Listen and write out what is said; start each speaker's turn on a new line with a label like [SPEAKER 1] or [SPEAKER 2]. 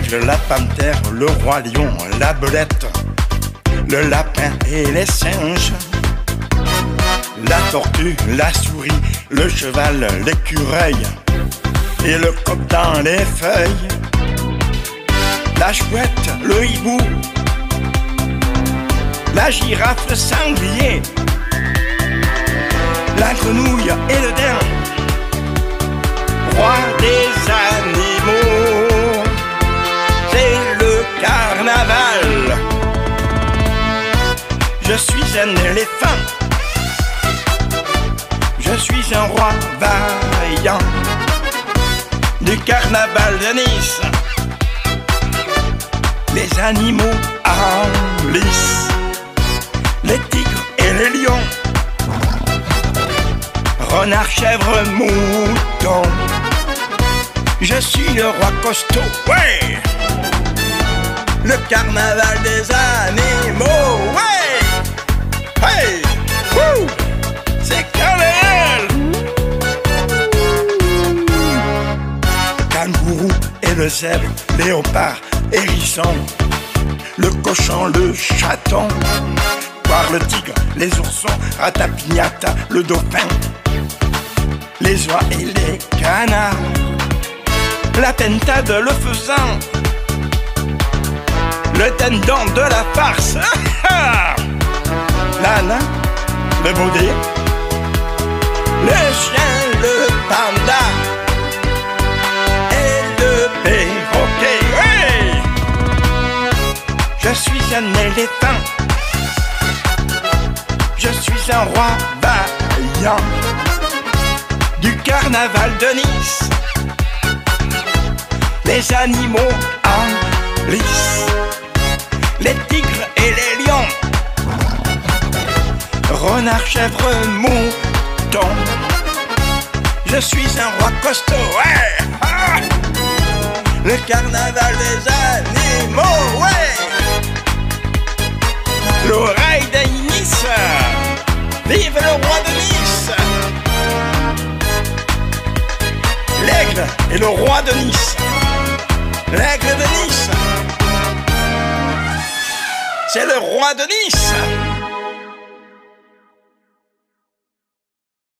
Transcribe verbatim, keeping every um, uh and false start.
[SPEAKER 1] l'aigle, la panthère, le roi lion, la belette, le lapin et les singes, la tortue, la souris, le cheval, l'écureuil et le coq dans les feuilles, la chouette, le hibou, la girafe, le sanglier, la grenouille et le daim, roi des animaux, c'est le carnaval. Je suis un éléphant, je suis un roi vaillant du carnaval de Nice. Les animaux en lice, les tigres et les lions, renard, chèvre, mouton. Je suis le roi costaud, ouais. Le carnaval des animaux, ouais. Hey, wouh, c'est carnaval. Kangourou et le zèbre, léopard, hérisson, le cochon, le chaton, voir le tigre, les oursons, ratapignata, le dauphin, les oies et les canards, la pentade, le faisan, le dindon de la farce, l'âne, le baudet, le chien, le panda et le perroquet. Oui, je suis un éléphant, je suis un roi vaillant du carnaval de Nice. Les animaux en lice, les tigres et les lions, renard, chèvre, mouton. Je suis un roi costaud, ouais. Ah, le carnaval des animaux, ouais. L'oreille de Nice, vive le roi de Nice. L'aigle est le roi de Nice. L'aigle de Nice, c'est le roi de Nice.